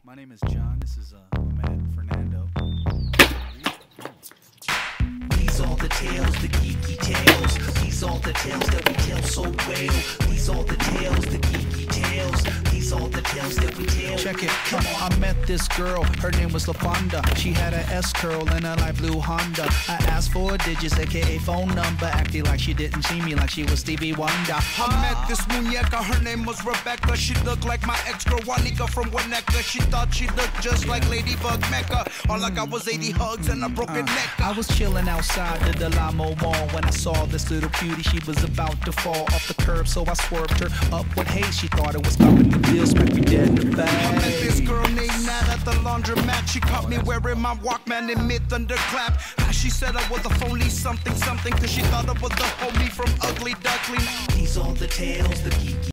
My name is John. This is my man Fernando. These are the tales, the geeky tales. These are the tales that we tell so well. These are the tales, the geeky tales. These are the tales that we tell. Check it. Come on. I met this girl. Her name was LaFonda. She had a S curl and a light blue Honda. I asked for her digits, aka phone number, acting like she didn't see me, like she was Stevie Wonder. I met this muñeca, her name was Rebecca. She looked like my ex-girl Juanica from Winnetka. She thought she looked just like Ladybug Mecca. All I got was 80 hugs and a broken neck. I was chilling outside the Delamo Mall when I saw this little cutie. She was about to fall off the curb, so I swerved her up with haste. She thought it was coming to deal, smack me dead in the back. I met this girl named Nat at the laundromat. She caught me wearing my Walkman in mid-thunderclap. She said I was a phony something, cause she thought I was the homie from Ugly Duckling. These are the tales, the geeky